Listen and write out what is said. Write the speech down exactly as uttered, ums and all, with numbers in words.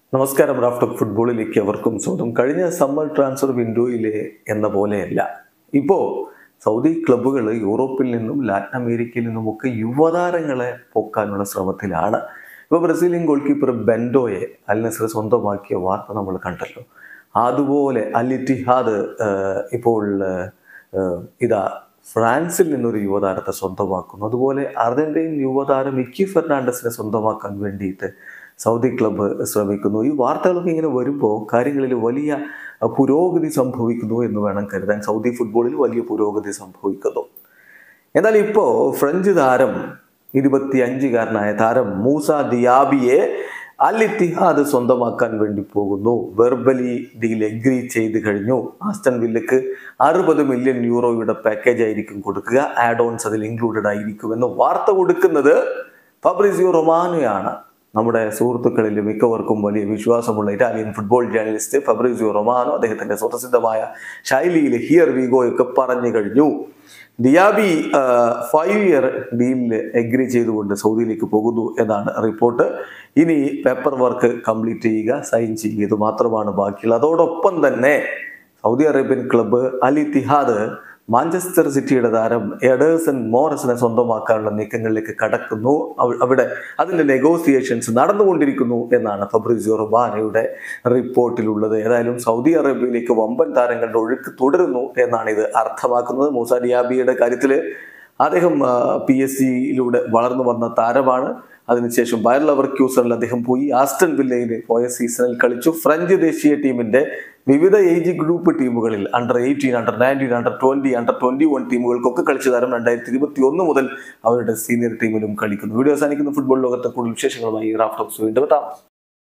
നമസ്കാരം. റാഫ്റ്റർ ഫുട്ബോളിലേക്ക് അവർക്കും സ്വന്തം. കഴിഞ്ഞ സമ്മർ ട്രാൻസ്ഫർ വിൻഡോയിലെ എന്ന പോലെയല്ല ഇപ്പോൾ സൗദി ക്ലബ്ബുകൾ യൂറോപ്പിൽ നിന്നും ലാറ്റിൻ അമേരിക്കയിൽ നിന്നുമൊക്കെ യുവതാരങ്ങളെ പൊക്കാനുള്ള ശ്രമത്തിലാണ്. ഇപ്പോൾ ബ്രസീലിയൻ ഗോൾ കീപ്പർ ബെൻഡോയെ അൽ നസർ സ്വന്തമാക്കിയ വാർത്ത നമ്മൾ കണ്ടല്ലോ. അതുപോലെ അൽ ഇത്തിഹാദ് ഇപ്പോൾ ഇതാ ഫ്രാൻസിൽ നിന്നൊരു യുവതാരത്തെ സ്വന്തമാക്കുന്നു. അതുപോലെ അർജന്റീൻ യുവതാരം മിക്കി ഫെർണാണ്ടസിനെ സ്വന്തമാക്കാൻ വേണ്ടിയിട്ട് സൗദി ക്ലബ്ബ് ശ്രമിക്കുന്നു. ഈ വാർത്തകളൊക്കെ ഇങ്ങനെ വരുമ്പോൾ കാര്യങ്ങളിൽ വലിയ പുരോഗതി സംഭവിക്കുന്നു എന്ന് വേണം കരുതാൻ. സൗദി ഫുട്ബോളിൽ വലിയ പുരോഗതി സംഭവിക്കുന്നു. എന്നാൽ ഇപ്പോൾ ഫ്രഞ്ച് താരം ഇരുപത്തി അഞ്ചുകാരനായ താരം മൂസ ദിയാബിയെ അൽ ഇത്തിഹാദ് സ്വന്തമാക്കാൻ വേണ്ടി പോകുന്നു. വെർബലി ഡീൽ എഗ്രി ചെയ്ത് കഴിഞ്ഞു. ആസ്റ്റൺ വില്ലക്ക് അറുപത് മില്യൺ യൂറോയുടെ പാക്കേജ് ആയിരിക്കും കൊടുക്കുക. ആഡ് ഓൺസ് അതിൽ ഇൻക്ലൂഡഡ് ആയിരിക്കുമെന്ന് വാർത്ത കൊടുക്കുന്നത് ഫബ്രിസിയോ റൊമാനോയാണ്. നമ്മുടെ സുഹൃത്തുക്കളിൽ മിക്കവർക്കും വലിയ വിശ്വാസമുള്ള Italian football journalist Fabrizio Romano അദ്ദേഹത്തിന്റെ സ്വതസിദ്ധമായ ശൈലിയിൽ ഹിയർ വിഗോയൊക്കെ പറഞ്ഞു കഴിഞ്ഞു. ദിയാബി ഫൈവ് ഇയർ ഡീലിൽ എഗ്രി ചെയ്തുകൊണ്ട് സൗദിയിലേക്ക് പോകുന്നു എന്നാണ് റിപ്പോർട്ട്. ഇനി പേപ്പർ വർക്ക് കംപ്ലീറ്റ് ചെയ്യുക, സൈൻ ചെയ്യുക, ഇത് മാത്രമാണ് ബാക്കിയുള്ളത്. അതോടൊപ്പം തന്നെ Saudi Arabian club Al Ittihad Manchester സിറ്റിയുടെ താരം എഡേഴ്സൺ മോറസിനെ സ്വന്തമാക്കാനുള്ള നീക്കങ്ങളിലേക്ക് കടക്കുന്നു. അവിടെ അതിൻ്റെ നെഗോസിയേഷൻസ് നടന്നുകൊണ്ടിരിക്കുന്നു എന്നാണ് ഫബ്രിസിയോ റൊമാനോയുടെ റിപ്പോർട്ടിലുള്ളത്. ഏതായാലും സൗദി അറേബ്യയിലേക്ക് വമ്പൻ താരങ്ങളുടെ ഒഴുക്ക് തുടരുന്നു എന്നാണ് ഇത് അർത്ഥമാക്കുന്നത്. മൂസ ദിയാബിയുടെ കാര്യത്തിൽ അദ്ദേഹം പി എസ് സിയിലൂടെ വളർന്നു വന്ന താരമാണ്. അതിനുശേഷം ബയർ ലെവർക്യൂസണിൽ അദ്ദേഹം പോയി. ആസ്റ്റൺ വില്ലയിൽ പോയ സീസണിൽ കളിച്ചു. ഫ്രഞ്ച് ദേശീയ ടീമിന്റെ വിവിധ ഏജ് ഗ്രൂപ്പ് ടീമുകളിൽ under eighteen, under nineteen, under twenty, under twenty one ടീമുകൾക്കൊക്കെ കളിച്ച താരം രണ്ടായിരത്തി ഇരുപത്തി ഒന്ന് മുതൽ അവരുടെ സീനിയർ ടീമിലും കളിക്കുന്നു. വീഡിയോ അവസാനിക്കുന്ന ഫുട്ബോൾ ലോകത്തെ കൂടുതൽ വിശേഷങ്ങളുമായി റാഫ്റ്റോക്സ് വീണ്ടും എത്താം.